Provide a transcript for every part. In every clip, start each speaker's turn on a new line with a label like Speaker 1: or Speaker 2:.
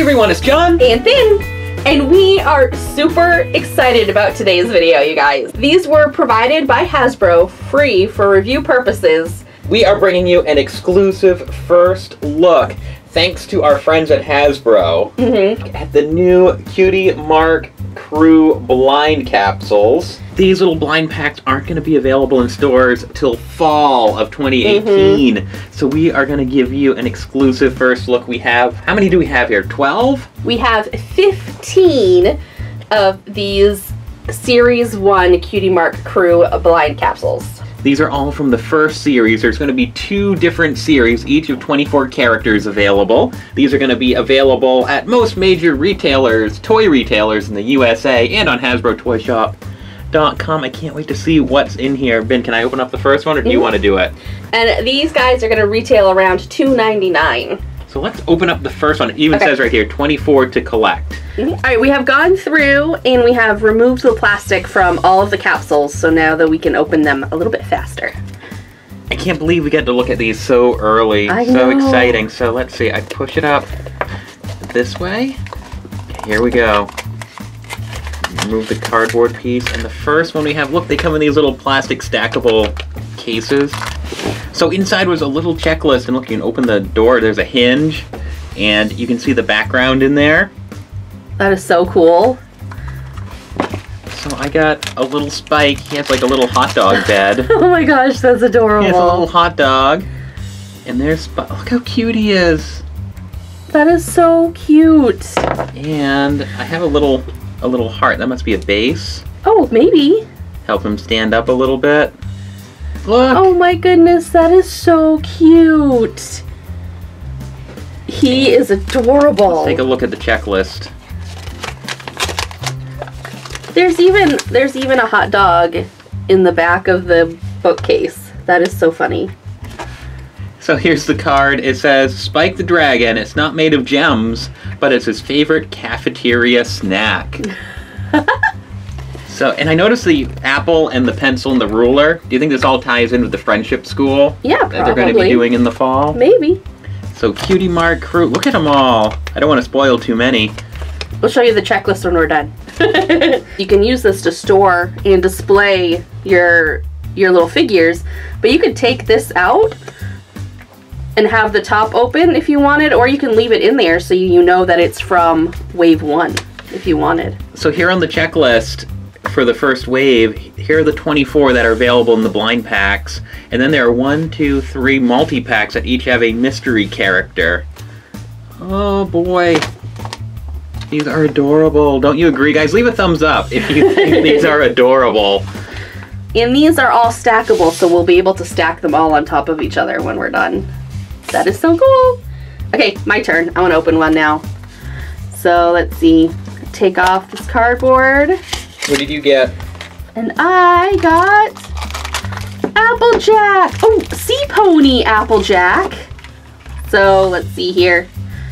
Speaker 1: everyone, it's John
Speaker 2: and Finn, and we are super excited about today's video, you guys. These were provided by Hasbro, free for review purposes.
Speaker 1: We are bringing you an exclusive first look, thanks to our friends at Hasbro, at the new Cutie Mark Crew blind capsules. These little blind packs aren't going to be available in stores till fall of 2018. So we are going to give you an exclusive first look. We have, how many do we have here? 12?
Speaker 2: We have 15 of these Series 1 Cutie Mark Crew blind capsules.
Speaker 1: These are all from the first series. There's going to be 2 different series, each of 24 characters available. These are going to be available at most major retailers, toy retailers in the USA, and on HasbroToyShop.com. I can't wait to see what's in here. Ben, can I open up the first one, or do you want to do it?
Speaker 2: And these guys are going to retail around $2.99.
Speaker 1: So let's open up the first one. It even says right here, 24 to collect.
Speaker 2: Alright, we have gone through and we have removed the plastic from all of the capsules, so now that we can open them a little bit faster.
Speaker 1: I can't believe we get to look at these so early.
Speaker 2: I
Speaker 1: So
Speaker 2: know.
Speaker 1: exciting. So let's see, I push it up this way. Okay, here we go. Remove the cardboard piece, and the first one we have, look, they come in these little plastic stackable cases. So inside was a little checklist, and look, you can open the door, there's a hinge, and you can see the background in there.
Speaker 2: That is so cool.
Speaker 1: So I got a little Spike. He has like a little hot dog bed.
Speaker 2: Oh my gosh, that's adorable.
Speaker 1: He has a little hot dog. And there's Spike. Look how cute he is.
Speaker 2: That is so cute.
Speaker 1: And I have a little heart. That must be a base.
Speaker 2: Oh, maybe.
Speaker 1: Help him stand up a little bit. Look.
Speaker 2: Oh my goodness, that is so cute. He is adorable.
Speaker 1: Let's take a look at the checklist.
Speaker 2: There's even a hot dog in the back of the bookcase. That is so funny.
Speaker 1: So here's the card. It says, Spike the Dragon. It's not made of gems, but it's his favorite cafeteria snack. So, and I noticed the apple and the pencil and the ruler. Do you think this all ties in with the friendship school?
Speaker 2: Yeah, probably.
Speaker 1: That they're going to be doing in the fall?
Speaker 2: Maybe.
Speaker 1: So Cutie Mark Crew, look at them all. I don't want to spoil too many.
Speaker 2: We'll show you the checklist when we're done. You can use this to store and display your little figures, but you could take this out and have the top open if you wanted, or you can leave it in there so you know that it's from wave 1 if you wanted.
Speaker 1: So here on the checklist for the first wave, here are the 24 that are available in the blind packs, and then there are 1, 2, 3 multi-packs that each have a mystery character. Oh boy. These are adorable. Don't you agree, guys? Leave a thumbs up if you think these are adorable.
Speaker 2: And these are all stackable, so we'll be able to stack them all on top of each other when we're done. That is so cool. Okay, my turn. I want to open one now. So let's see. Take off this cardboard.
Speaker 1: What did you get?
Speaker 2: And I got Applejack. Oh, Sea Pony Applejack. So let's see here.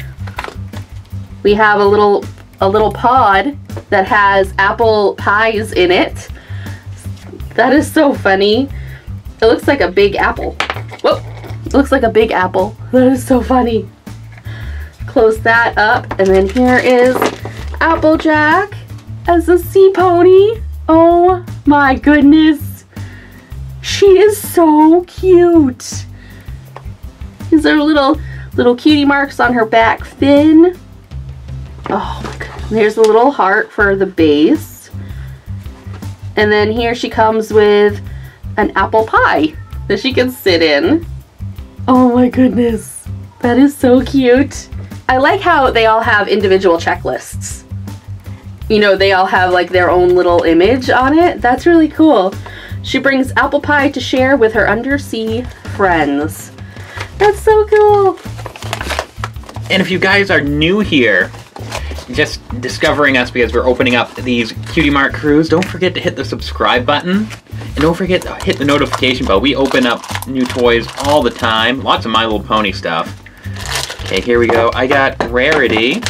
Speaker 2: We have a little pod that has apple pies in it. That is so funny. It looks like a big apple. Whoa, it looks like a big apple. That is so funny. Close that up, and then here is Applejack as a sea pony. Oh my goodness. She is so cute. These are little cutie marks on her back fin. Oh my god. There's a little heart for the base. And then here she comes with an apple pie that she can sit in. Oh my goodness. That is so cute. I like how they all have individual checklists. You know, they all have like their own little image on it. That's really cool. She brings apple pie to share with her undersea friends. That's so cool.
Speaker 1: And if you guys are new here, just discovering us because we're opening up these Cutie Mark Crews, don't forget to hit the subscribe button. And don't forget to hit the notification bell. We open up new toys all the time. Lots of My Little Pony stuff. Okay, here we go. I got Rarity.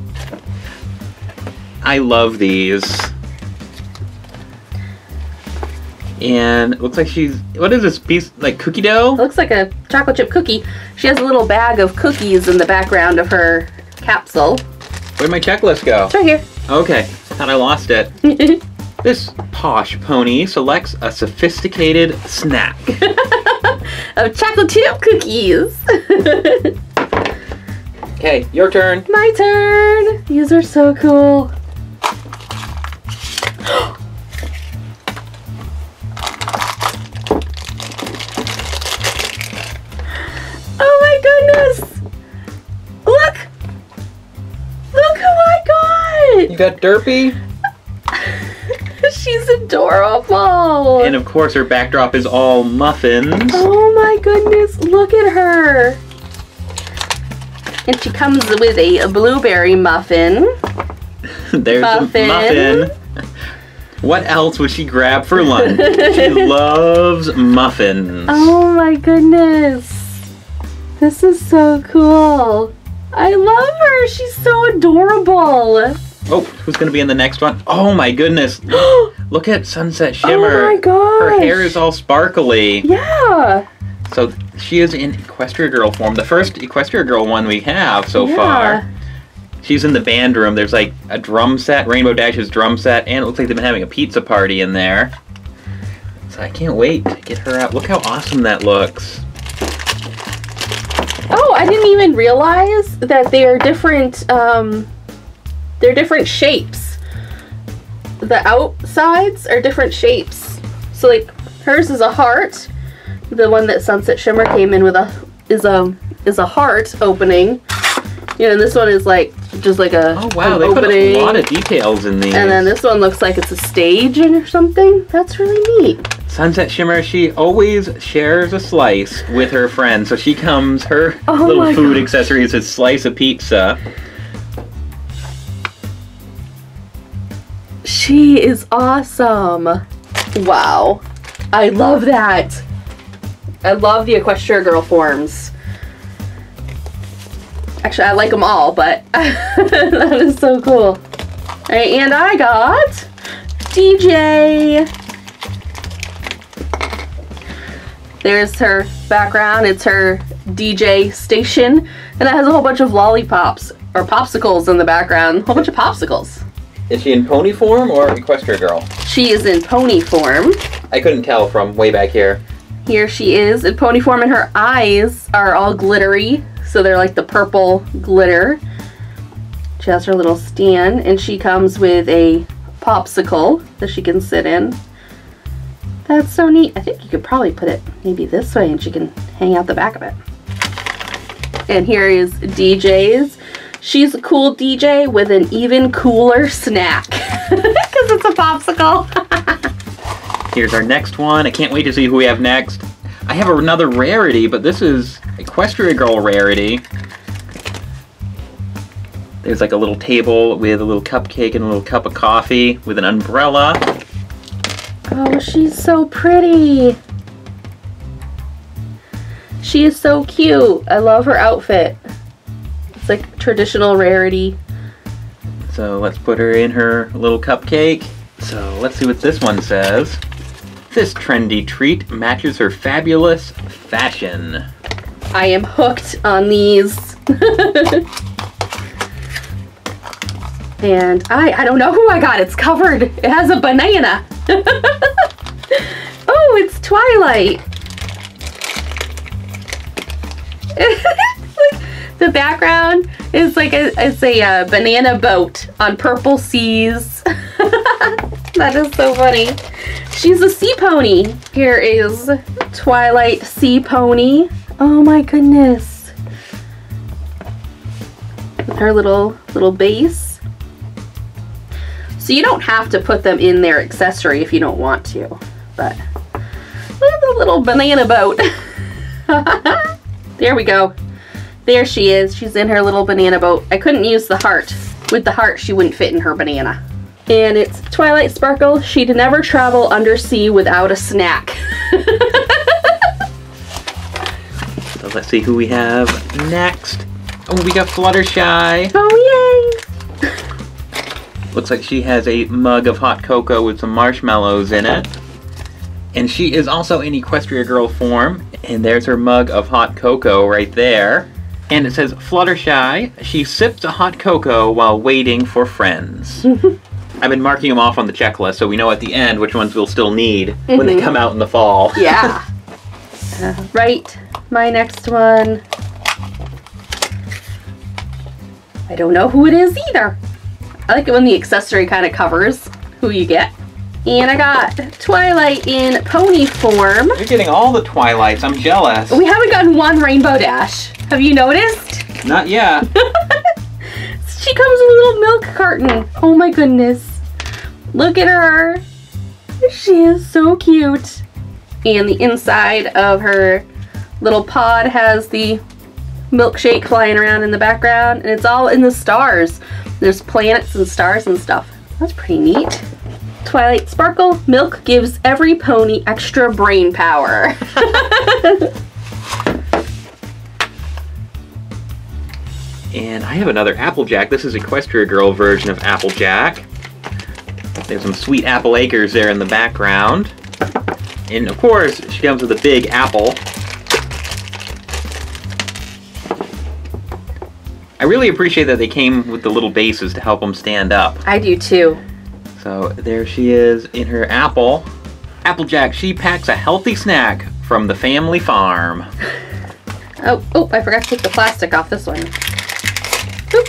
Speaker 1: I love these. And it looks like she's, what is this piece, like cookie dough?
Speaker 2: It looks like a chocolate chip cookie. She has a little bag of cookies in the background of her capsule.
Speaker 1: Where'd my checklist go?
Speaker 2: It's right here.
Speaker 1: Okay, thought I lost it. This posh pony selects a sophisticated snack.
Speaker 2: Of chocolate chip cookies.
Speaker 1: Okay, your turn.
Speaker 2: My turn. These are so cool. Oh my goodness! Look! Look who I got!
Speaker 1: You got Derpy?
Speaker 2: She's adorable!
Speaker 1: And of course her backdrop is all muffins.
Speaker 2: Oh my goodness, look at her! And she comes with a blueberry muffin.
Speaker 1: There's a muffin. What else would she grab for lunch? She loves muffins.
Speaker 2: Oh my goodness. This is so cool. I love her. She's so adorable.
Speaker 1: Oh, who's going to be in the next one? Oh my goodness. Look at Sunset Shimmer.
Speaker 2: Oh my gosh.
Speaker 1: Her hair is all sparkly.
Speaker 2: Yeah.
Speaker 1: So she is in Equestria Girl form. The first Equestria Girl one we have so far. She's in the band room. There's like a drum set, Rainbow Dash's drum set, and it looks like they've been having a pizza party in there. So I can't wait to get her out. Look how awesome that looks.
Speaker 2: Oh, I didn't even realize that they're different, they're different shapes. The outsides are different shapes. So like, hers is a heart. The one that Sunset Shimmer came in with is a heart opening. You know, and this one is like, just like a
Speaker 1: oh wow, they put a lot of details in these.
Speaker 2: And then this one looks like it's a stage or something. That's really neat.
Speaker 1: Sunset Shimmer, she always shares a slice with her friend. So she comes, her little food accessory is a slice of pizza.
Speaker 2: She is awesome. Wow. I love that. I love the Equestria Girl forms. Actually, I like them all, but that is so cool. Alright, and I got DJ. There's her background. It's her DJ station. And it has a whole bunch of lollipops, or popsicles in the background. A whole bunch of popsicles.
Speaker 1: Is she in pony form or Equestria Girl?
Speaker 2: She is in pony form.
Speaker 1: I couldn't tell from way back here.
Speaker 2: Here she is in pony form, and her eyes are all glittery. So they're like the purple glitter. She has her little stand, and she comes with a popsicle that she can sit in. That's so neat. I think you could probably put it maybe this way, and she can hang out the back of it. And here is DJ's. She's a cool DJ with an even cooler snack. Because it's a popsicle.
Speaker 1: Here's our next one. I can't wait to see who we have next. I have another rarity, but this is Equestria Girl rarity. There's like a little table with a little cupcake and a little cup of coffee with an umbrella.
Speaker 2: Oh, she's so pretty. She is so cute. I love her outfit. It's like traditional rarity.
Speaker 1: So let's put her in her little cupcake. So let's see what this one says. This trendy treat matches her fabulous fashion.
Speaker 2: I am hooked on these. And I don't know who I got. It's covered. It has a banana. Oh, it's Twilight. The background is like it's a banana boat on purple seas. That is so funny. She's a sea pony. Here is Twilight Sea Pony. Oh my goodness. With her little base. So you don't have to put them in their accessory if you don't want to. But look at the little banana boat. There we go. There she is. She's in her little banana boat. I couldn't use the heart. With the heart, she wouldn't fit in her banana. And it's Twilight Sparkle. She'd never travel undersea without a snack.
Speaker 1: So let's see who we have next. Oh, we got Fluttershy.
Speaker 2: Oh, yay!
Speaker 1: Looks like she has a mug of hot cocoa with some marshmallows in it. And she is also in Equestria Girl form. And there's her mug of hot cocoa right there. And it says, Fluttershy, she sips a hot cocoa while waiting for friends. I've been marking them off on the checklist so we know at the end which ones we'll still need when they come out in the fall.
Speaker 2: Yeah. Right, my next one. I don't know who it is either. I like it when the accessory kind of covers who you get. And I got Twilight in pony form.
Speaker 1: You're getting all the Twilights. I'm jealous.
Speaker 2: We haven't gotten one Rainbow Dash. Have you noticed?
Speaker 1: Not yet.
Speaker 2: She comes with a little milk carton. Oh my goodness. Look at her. She is so cute. And the inside of her little pod has the milkshake flying around in the background. And it's all in the stars. There's planets and stars and stuff. That's pretty neat. Twilight Sparkle, milk gives every pony extra brain power.
Speaker 1: And I have another Applejack. This is Equestria Girl version of Applejack. There's some sweet apple acres there in the background. And of course, she comes with a big apple. I really appreciate that they came with the little bases to help them stand up.
Speaker 2: I do too.
Speaker 1: So there she is in her apple. Applejack, she packs a healthy snack from the family farm.
Speaker 2: Oh, I forgot to take the plastic off this one. Oop.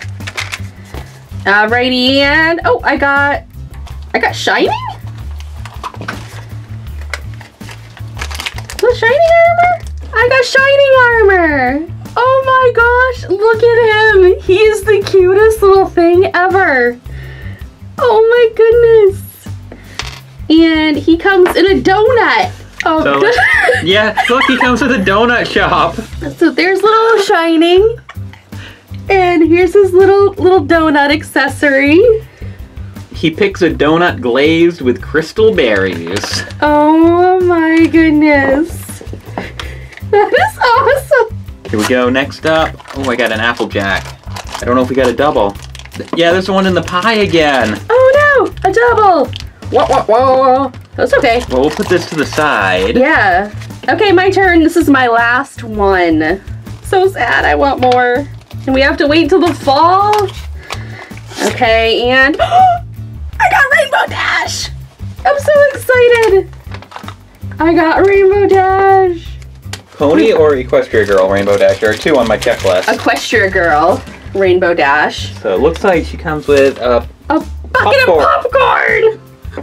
Speaker 2: Alrighty, and I got Shining? The Shining armor? I got Shining armor! Oh my gosh, look at him! He is the cutest little thing ever! Oh my goodness! And he comes in a donut! Oh,
Speaker 1: so, yeah, look, he comes with a donut shop!
Speaker 2: So there's little Shining. And here's his little donut accessory.
Speaker 1: He picks a donut glazed with crystal berries.
Speaker 2: Oh my goodness. That is awesome.
Speaker 1: Here we go, next up. Oh, I got an Applejack. I don't know if we got a double. Yeah, there's one in the pie again.
Speaker 2: Oh no, a double. Whoa. That's okay.
Speaker 1: Well, we'll put this to the side.
Speaker 2: Yeah. Okay, my turn. This is my last one. So sad, I want more. And we have to wait until the fall. Okay, and I got Rainbow Dash! I'm so excited! I got Rainbow Dash!
Speaker 1: Pony or Equestria Girl Rainbow Dash? There are two on my checklist.
Speaker 2: Equestria Girl Rainbow Dash.
Speaker 1: So it looks like she comes with a
Speaker 2: bucket of popcorn!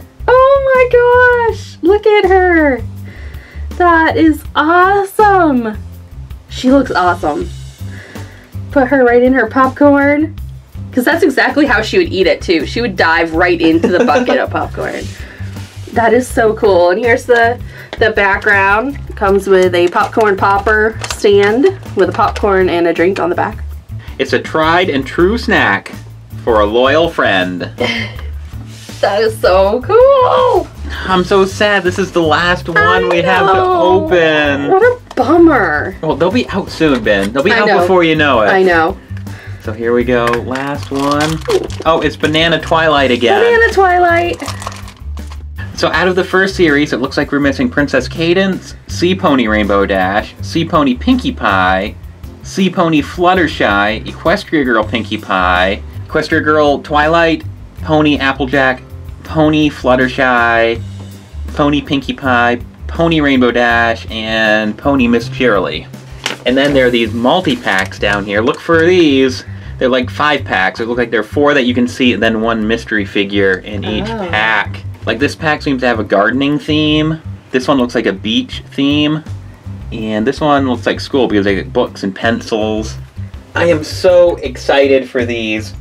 Speaker 2: Oh my gosh! Look at her! That is awesome! She looks awesome. Put her right in her popcorn. Because that's exactly how she would eat it too. She would dive right into the bucket of popcorn. That is so cool. And here's the background. It comes with a popcorn popper stand with a popcorn and a drink on the back.
Speaker 1: It's a tried and true snack for a loyal friend.
Speaker 2: That is so cool.
Speaker 1: I'm so sad. This is the last one we have to open.
Speaker 2: What a bummer.
Speaker 1: Well, they'll be out soon, Ben. They'll be out before you know it.
Speaker 2: I know.
Speaker 1: So here we go. Last one. Oh, it's Banana Twilight again.
Speaker 2: Banana Twilight.
Speaker 1: So out of the first series, it looks like we're missing Princess Cadance, Sea Pony Rainbow Dash, Sea Pony Pinkie Pie, Sea Pony Fluttershy, Equestria Girl Pinkie Pie, Equestria Girl Twilight, Pony Applejack, Pony Fluttershy, Pony Pinkie Pie, Pony Rainbow Dash, and Pony Miss Cheerilee. And then there are these multi-packs down here. Look for these. They're like 5 packs. It looks like there are 4 that you can see, and then 1 mystery figure in each pack. Like this pack seems to have a gardening theme. This one looks like a beach theme. And this one looks like school because they get books and pencils. I am so excited for these.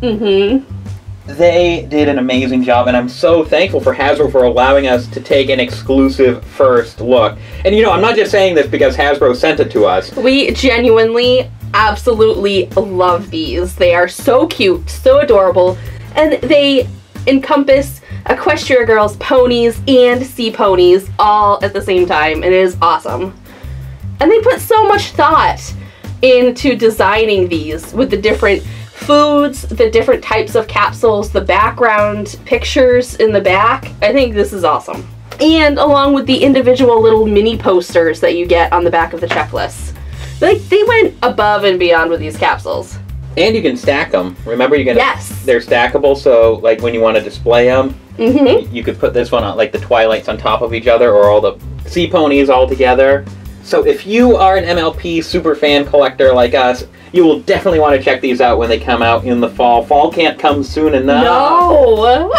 Speaker 1: They did an amazing job, and I'm so thankful for Hasbro for allowing us to take an exclusive first look. And you know, I'm not just saying this because Hasbro sent it to us.
Speaker 2: We genuinely, absolutely love these. They are so cute, so adorable, and they encompass Equestria Girls ponies and sea ponies all at the same time, and it is awesome. And they put so much thought into designing these with the different foods, the different types of capsules, the background pictures in the back. I think this is awesome. And along with the individual little mini posters that you get on the back of the checklist. Like, they went above and beyond with these capsules.
Speaker 1: And you can stack them. Remember, you're gonna.
Speaker 2: Yes.
Speaker 1: They're stackable, so like when you want to display them,
Speaker 2: Mm-hmm.
Speaker 1: you could put this one on, like the Twilights on top of each other, or all the Sea Ponies all together. So if you are an MLP super fan collector like us, you will definitely want to check these out when they come out in the fall. Fall can't come soon enough.
Speaker 2: No.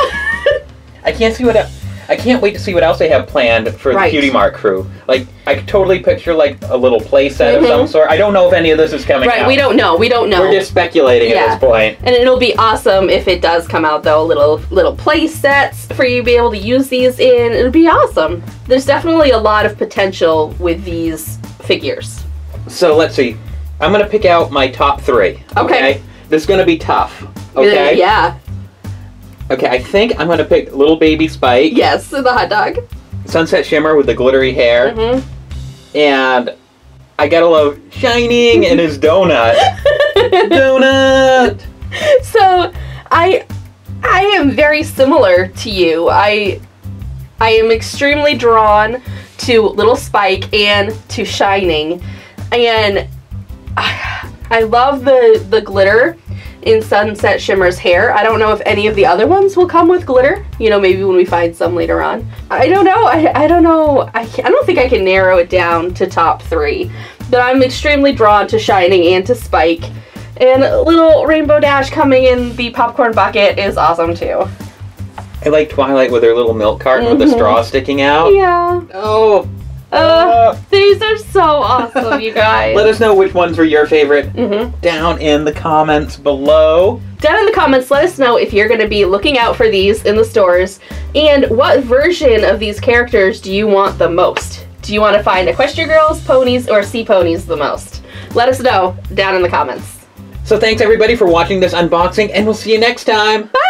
Speaker 1: I can't wait to see what else they have planned for the Cutie Mark crew. Like, I could totally picture like a little play set of some sort. I don't know if any of this is coming out.
Speaker 2: Right, we don't know.
Speaker 1: We're just speculating at this point.
Speaker 2: And it'll be awesome if it does come out, though. Little play sets for you to be able to use these in. It'll be awesome. There's definitely a lot of potential with these figures.
Speaker 1: So let's see. I'm gonna pick out my top 3.
Speaker 2: Okay.
Speaker 1: This is gonna be tough. Okay.
Speaker 2: Yeah.
Speaker 1: Okay, I think I'm gonna pick Little Baby Spike.
Speaker 2: Yes, the hot dog.
Speaker 1: Sunset Shimmer with the glittery hair.
Speaker 2: Mm-hmm.
Speaker 1: And I gotta love Shining and his donut. Donut!
Speaker 2: So, I am very similar to you. I am extremely drawn to Little Spike and to Shining. And I love the glitter in Sunset Shimmer's hair. I don't know if any of the other ones will come with glitter. You know, maybe when we find some later on. I don't know. I don't know. I don't think I can narrow it down to top 3. But I'm extremely drawn to Shining and to Spike. And little Rainbow Dash coming in the popcorn bucket is awesome too.
Speaker 1: I like Twilight with her little milk carton with the straw sticking out.
Speaker 2: Yeah.
Speaker 1: Oh.
Speaker 2: These are so awesome, you guys.
Speaker 1: Let us know which ones were your favorite down in the comments below.
Speaker 2: Down in the comments, let us know if you're going to be looking out for these in the stores, and what version of these characters do you want the most? Do you want to find Equestria Girls, Ponies, or Sea Ponies the most? Let us know down in the comments.
Speaker 1: So thanks everybody for watching this unboxing, and we'll see you next time.
Speaker 2: Bye!